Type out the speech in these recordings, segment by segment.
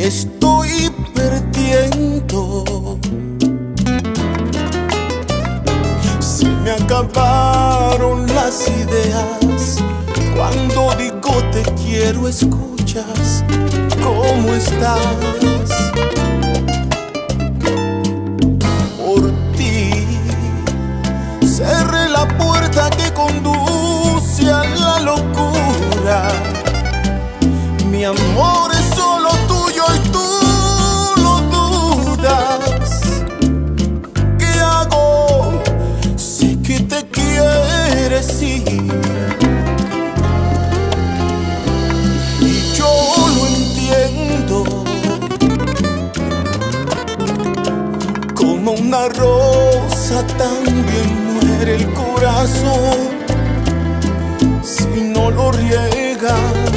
estoy perdiendo. Se me acabaron las ideas. Cuando digo te quiero, escuchas. ¿Cómo estás? Por ti cerré la puerta que conduce a la locura. Mi amor es solo tuyo y tú lo dudas. ¿Qué hago? Sé que te quieres ir y yo lo entiendo. Como una rosa también muere el corazón si no lo riegas.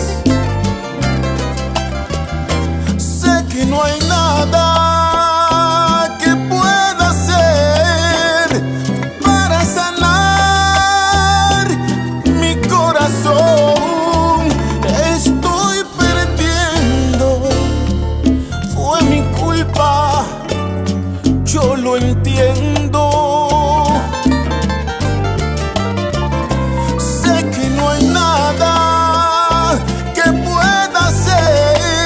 Que no hay nada que pueda hacer para sanar mi corazón. Estoy perdiendo, fue mi culpa, yo lo entiendo. Sé que no hay nada que pueda hacer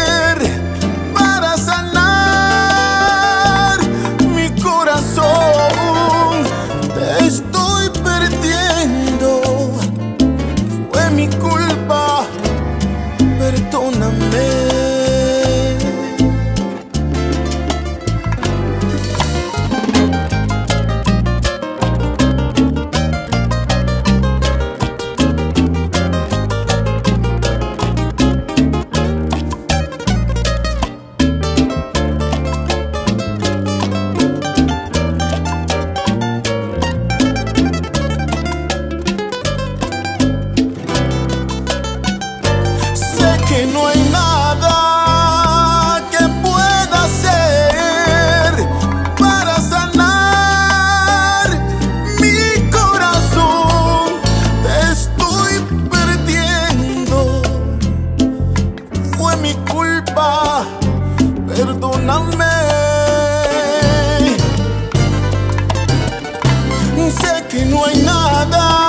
perdóname. Que no hay nada que pueda hacer para sanar mi corazón. Te estoy perdiendo, fue mi culpa, perdóname. Sé que no hay nada